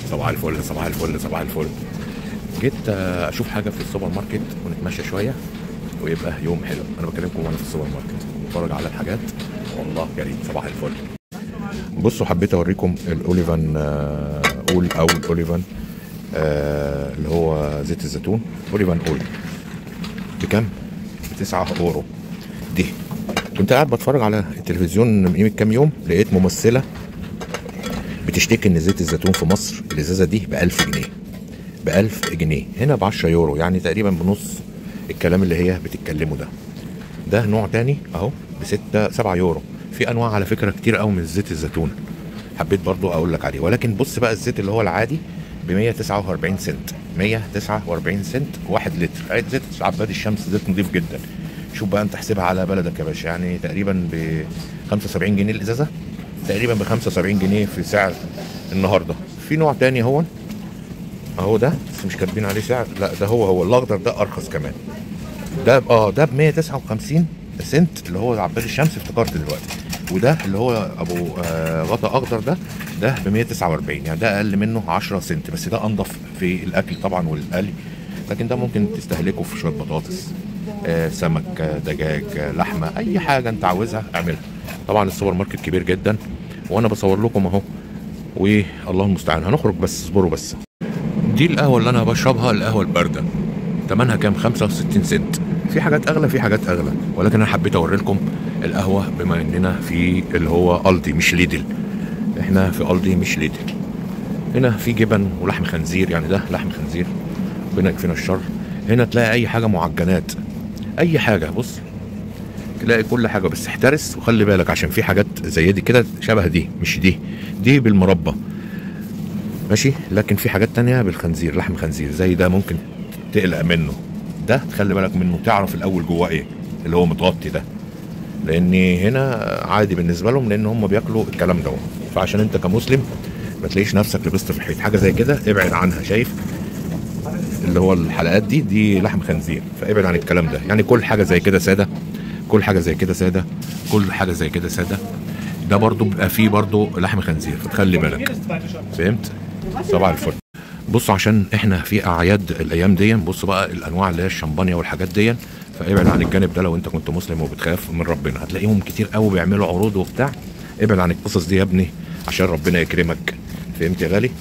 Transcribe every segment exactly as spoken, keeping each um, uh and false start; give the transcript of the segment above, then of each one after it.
صباح الفل صباح الفل صباح الفل. جيت اشوف حاجه في السوبر ماركت ونتمشى شويه ويبقى يوم حلو. انا بكلمكم وانا في السوبر ماركت بتفرج على الحاجات والله جريت. صباح الفل. بصوا حبيت اوريكم الاوليفان اول او الاوليفان آه اللي هو زيت الزيتون اوليفان اول بكام؟ بتسعة اورو. دي كنت قاعد بتفرج على التلفزيون من قيمه كام يوم، لقيت ممثله بتشتكي ان زيت الزيتون في مصر الازازه دي ب ألف جنيه. ب ألف جنيه، هنا ب عشرة يورو، يعني تقريبا بنص الكلام اللي هي بتتكلمه ده. ده نوع تاني اهو ب ستة سبعة يورو. في انواع على فكره كتير قوي من زيت الزيتون، حبيت برضو اقول لك عليه. ولكن بص بقى الزيت اللي هو العادي ب مية وتسعة وأربعين سنت، مية وتسعة وأربعين سنت واحد لتر. زيت عباد الشمس زيت نضيف جدا. شوف بقى انت احسبها على بلدك يا باشا، يعني تقريبا ب خمسة وسبعين جنيه الازازه، تقريبا ب خمسة وسبعين جنيه في سعر النهارده. في نوع تاني اهو اهو ده بس مش كاتبين عليه سعر، لا ده هو هو الاخضر ده ارخص كمان. ده اه ده ب مية وتسعة وخمسين سنت اللي هو عباد الشمس، افتكرت دلوقتي. وده اللي هو ابو آه غطا اخضر ده ده ب مية وتسعة وأربعين، يعني ده اقل منه عشرة سنت، بس ده انضف في الاكل طبعا والقلي. لكن ده ممكن تستهلكه في شويه بطاطس، آه سمك، آه دجاج، آه لحمه، اي حاجه انت عاوزها اعملها. طبعا السوبر ماركت كبير جدا وانا بصور لكم اهو، والله المستعان. هنخرج بس اصبروا بس. دي القهوه اللي انا بشربها، القهوه البارده، ثمنها كام؟ خمسة وستين سنت. في حاجات اغلى في حاجات اغلى، ولكن انا حبيت اوري لكم القهوه بما اننا في اللي هو الدي مش ليدل. احنا في الدي مش ليدل. هنا في جبن ولحم خنزير، يعني ده لحم خنزير ربنا يكفينا الشر. هنا تلاقي اي حاجه معجنات، اي حاجه، بص تلاقي كل حاجه، بس احترس وخلي بالك عشان في حاجات زي دي كده شبه دي، مش دي دي بالمربى ماشي، لكن في حاجات تانية بالخنزير، لحم خنزير زي ده ممكن تقلق منه. ده تخلي بالك منه، تعرف الاول جواه ايه اللي هو متغطي ده، لان هنا عادي بالنسبه لهم لان هم بياكلوا الكلام ده. فعشان انت كمسلم ما تلاقيش نفسك لبست في الحيط حاجه زي كده، ابعد عنها. شايف اللي هو الحلقات دي دي لحم خنزير، فابعد عن الكلام ده. يعني كل حاجه زي كده ساده، كل حاجه زي كده ساده، كل حاجه زي كده ساده. ده برضو بيبقى فيه برضو لحم خنزير، فتخلي بالك. فهمت؟ صباح الفل. بصوا عشان احنا في اعياد الايام دي، بصوا بقى الانواع اللي هي الشمبانيا والحاجات دي، فابعد عن الجانب ده. لو انت كنت مسلم وبتخاف من ربنا هتلاقيهم كتير قوي بيعملوا عروض وبتاع. ابعد عن القصص دي يا ابني عشان ربنا يكرمك. فهمت يا غالي؟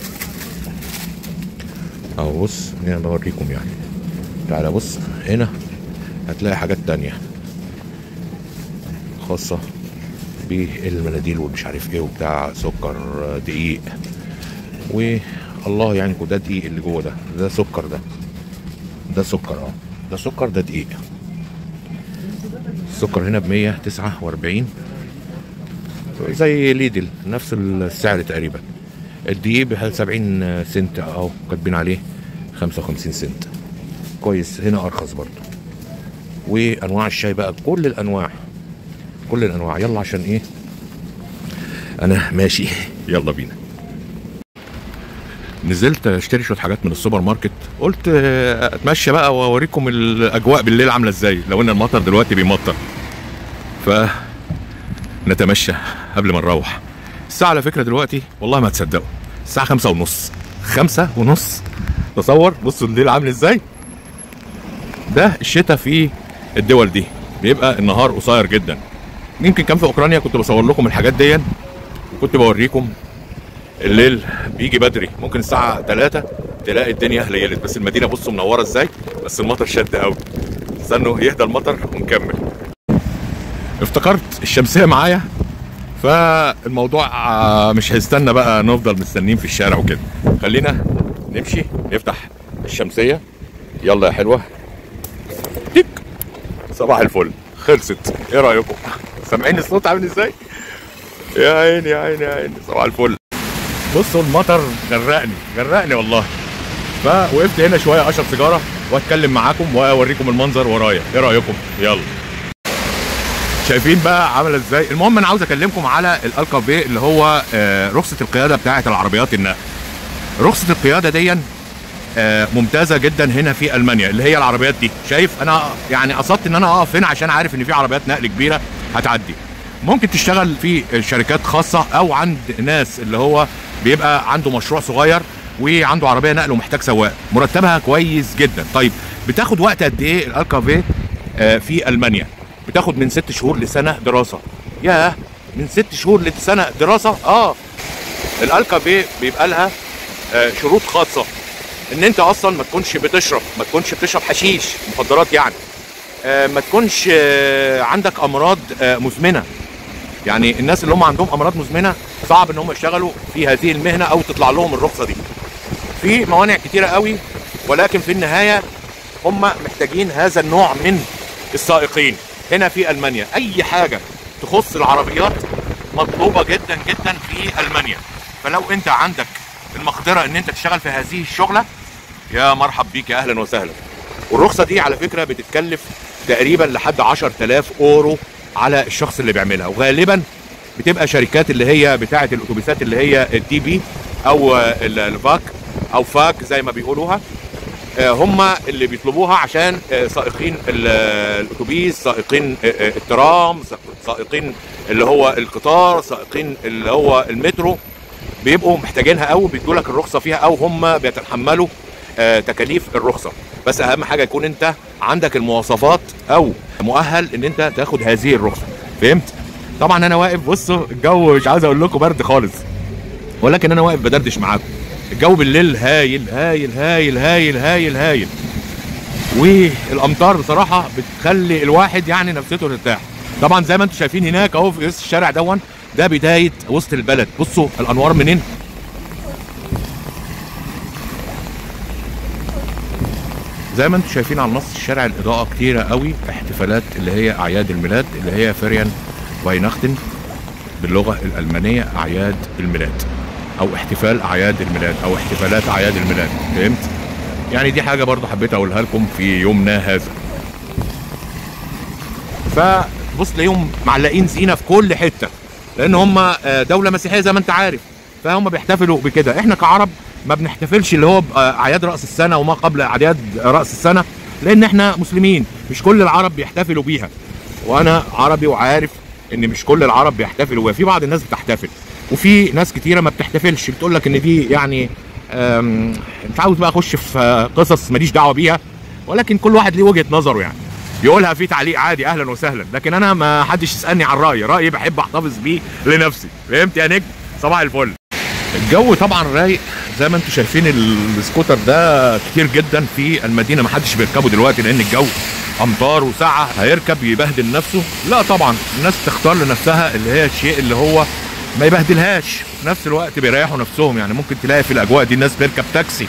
اهو بص هنا بوريكم يعني. تعالى بص هنا هتلاقي حاجات تانية خاصة بالمناديل ومش عارف ايه وبتاع، سكر، دقيق، والله يعني ده دقيق اللي جوه ده، ده سكر، ده ده سكر اه ده سكر، ده دقيق. السكر هنا ب مية وتسعة وأربعين زي ليدل، نفس السعر تقريبا. الدقيق ب سبعين سنت اهو كاتبين عليه خمسة وخمسين سنت، كويس. هنا ارخص برضو. وانواع الشاي بقى كل الانواع، كل الانواع. يلا عشان ايه انا ماشي. يلا بينا. نزلت اشتري شويه حاجات من السوبر ماركت، قلت اتمشى بقى واوريكم الاجواء بالليل عامله ازاي، لو ان المطر دلوقتي بيمطر. ف نتمشى قبل ما نروح. الساعه على فكره دلوقتي والله ما هتصدقوا الساعه خمسة ونص، خمسة ونص. تصور بصوا الليل عامل ازاي. ده الشتاء في الدول دي بيبقى النهار قصير جدا. يمكن كان في اوكرانيا كنت بصور لكم الحاجات دي وكنت بوريكم الليل بيجي بدري، ممكن الساعه تلاتة تلاقي الدنيا ليلت، بس المدينه بصوا منوره ازاي. بس المطر شد قوي، استنوا يهدى المطر ونكمل. افتكرت الشمسيه معايا، فالموضوع مش هيستنى بقى نفضل مستنين في الشارع وكده. خلينا نمشي نفتح الشمسيه. يلا يا حلوه. تيك. صباح الفل. خلصت. ايه رايكم؟ سامعين الصوت عامل ازاي؟ يا عيني يا عيني يا عيني. صباح الفل. بصوا المطر غرقني غرقني والله. فوقفت هنا شويه اشرب سيجاره واتكلم معاكم واوريكم المنظر ورايا. ايه رايكم؟ يلا. شايفين بقى عامله ازاي؟ المهم انا عاوز اكلمكم على الالكابي اللي هو رخصه القياده بتاعه العربيات النقل. رخصه القياده دي ممتازه جدا هنا في المانيا، اللي هي العربيات دي. شايف انا يعني قصدت ان انا اقف هنا عشان عارف ان في عربيات نقل كبيره هتعدي. ممكن تشتغل في شركات خاصه او عند ناس اللي هو بيبقى عنده مشروع صغير وعنده عربيه نقل ومحتاج سواق، مرتبها كويس جدا. طيب بتاخد وقت قد ايه الالكافيه في المانيا؟ بتاخد من ست شهور لسنه دراسه. ياه، من ست شهور لسنه دراسه. اه الالكافيه بيبقى لها آه شروط خاصه، ان انت اصلا ما تكونش بتشرب ما تكونش بتشرب حشيش مخدرات يعني، آه ما تكونش آه عندك امراض آه مزمنه. يعني الناس اللي هم عندهم امراض مزمنه صعب ان هم يشتغلوا في هذه المهنه او تطلع لهم الرخصه دي. في موانع كتيره قوي، ولكن في النهايه هم محتاجين هذا النوع من السائقين هنا في المانيا. اي حاجه تخص العربيات مطلوبه جدا جدا في المانيا. فلو انت عندك المقدره ان انت تشتغل في هذه الشغله، يا مرحب بيك، يا اهلا وسهلا. والرخصه دي على فكره بتتكلف تقريبا لحد عشرة آلاف اورو على الشخص اللي بيعملها، وغالبا بتبقى شركات اللي هي بتاعه الاتوبيسات اللي هي الدي بي او الفاك او فاك زي ما بيقولوها، هم اللي بيطلبوها عشان سائقين الاتوبيس، سائقين الترام، سائقين اللي هو القطار، سائقين اللي هو المترو، بيبقوا محتاجينها او بيدوا لك الرخصه فيها، او هم بيتحملوا تكاليف الرخصه. بس اهم حاجه يكون انت عندك المواصفات او مؤهل ان انت تاخد هذه الرخصه. فهمت؟ طبعا انا واقف، بصوا الجو مش عاوز اقول لكم برد خالص، ولكن انا واقف بدردش معاكم. الجو بالليل هايل هايل هايل هايل هايل هايل، والامطار بصراحه بتخلي الواحد يعني نفسيته ترتاح. طبعا زي ما انتم شايفين هناك اهو في وسط الشارع دون، ده بدايه وسط البلد. بصوا الانوار منين، زي ما انتم شايفين على نص الشارع الاضاءه كتيره قوي. احتفالات اللي هي اعياد الميلاد اللي هي فيريان فايناختن باللغه الالمانيه، اعياد الميلاد او احتفال اعياد الميلاد او احتفالات اعياد الميلاد. فهمت؟ يعني دي حاجه برضو حبيت اقولها لكم في يومنا هذا. فبص تلاقيهم معلقين زينه في كل حته، لان هم دوله مسيحيه زي ما انت عارف، فهم بيحتفلوا بكده. احنا كعرب ما بنحتفلش اللي هو اعياد راس السنه وما قبل اعياد راس السنه، لان احنا مسلمين، مش كل العرب بيحتفلوا بيها. وانا عربي وعارف ان مش كل العرب بيحتفلوا بيها، في بعض الناس بتحتفل وفي ناس كتيره ما بتحتفلش، بتقول لك ان دي يعني مش عاوز بقى اخش في قصص ماليش دعوه بيها، ولكن كل واحد ليه وجهه نظره يعني يقولها في تعليق عادي، اهلا وسهلا. لكن انا ما حدش يسالني عن رايي، رايي بحب احتفظ بيه لنفسي. فهمت يا نجم؟ صباح الفل. الجو طبعا رايق زي ما انتم شايفين. السكوتر ده كتير جدا في المدينه، ما حدش بيركبه دلوقتي لان الجو امطار وساعه، هيركب يبهدل نفسه. لا طبعا الناس تختار لنفسها اللي هي الشيء اللي هو ما يبهدلهاش، في نفس الوقت بيريحوا نفسهم. يعني ممكن تلاقي في الاجواء دي الناس بيركب تاكسي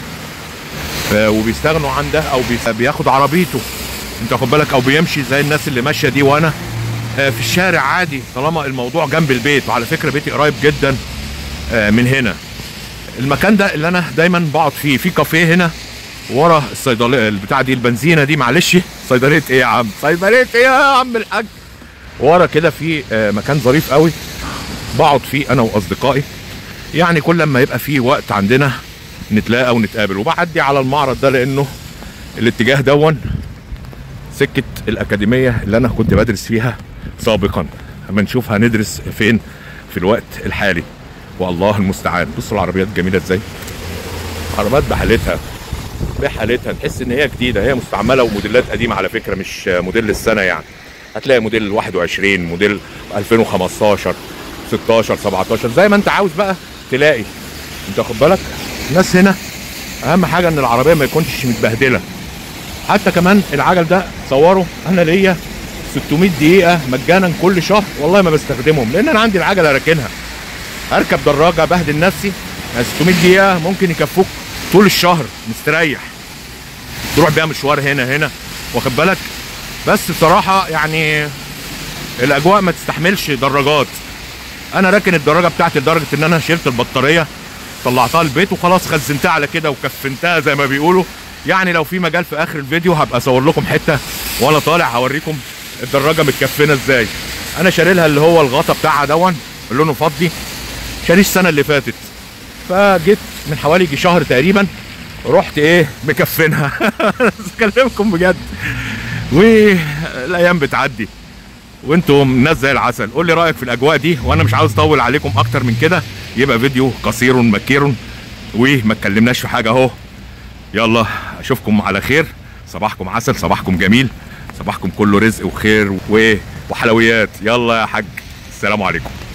وبيستغنوا عن ده، او بياخد عربيته انت واخد بالك، او بيمشي زي الناس اللي ماشيه دي وانا في الشارع عادي طالما الموضوع جنب البيت. وعلى فكره بيتي قريب جدا من هنا. المكان ده اللي انا دايما بقعد فيه، في كافيه هنا ورا الصيدليه البتاع دي البنزينه دي، معلش صيدليه ايه يا عم، صيدليه ايه يا عم الحاج، ورا كده في مكان ظريف قوي بقعد فيه انا واصدقائي. يعني كل لما يبقى فيه وقت عندنا نتلاقى ونتقابل، وبعدي على المعرض ده لانه الاتجاه دون سكه الاكاديميه اللي انا كنت بدرس فيها سابقا. اما نشوف هندرس فين في الوقت الحالي، والله المستعان. بصوا العربيات جميله ازاي، عربيات بحالتها بحالتها، تحس ان هي جديده، هي مستعمله وموديلات قديمه على فكره، مش موديل السنه. يعني هتلاقي موديل واحد وعشرين، موديل ألفين وخمستاشر، ستاشر، سبعتاشر، زي ما انت عاوز بقى تلاقي. انت واخد بالك؟ الناس هنا اهم حاجه ان العربيه ما يكونش متبهدله. حتى كمان العجل ده صوروا انا ليا ستمية دقيقه مجانا كل شهر، والله ما بستخدمهم لان انا عندي العجله راكنها. اركب دراجه بهدل نفسي، يعني ستمية دقيقه ممكن يكفوك طول الشهر مستريح، تروح بيها مشوار هنا هنا واخد بالك. بس بصراحه يعني الاجواء ما تستحملش دراجات. انا راكن الدراجه بتاعتي لدرجه ان انا شلت البطاريه طلعتها البيت وخلاص، خزنتها على كده وكفنتها زي ما بيقولوا. يعني لو في مجال في اخر الفيديو هبقى اصور لكم حته وانا طالع هوريكم الدراجه متكفنه ازاي. انا شاريلها اللي هو الغطا بتاعها دون لونه فضي، شاريه السنه اللي فاتت، فجيت من حوالي يجي شهر تقريبا رحت ايه مكفنها. اكلمكم بجد، والايام بتعدي وانتم ناس زي العسل. قول لي رايك في الاجواء دي، وانا مش عاوز اطول عليكم اكتر من كده يبقى فيديو قصير مكير وما اتكلمناش في حاجه اهو. يلا اشوفكم على خير، صباحكم عسل، صباحكم جميل، صباحكم كله رزق وخير وحلويات. يلا يا حاج، السلام عليكم.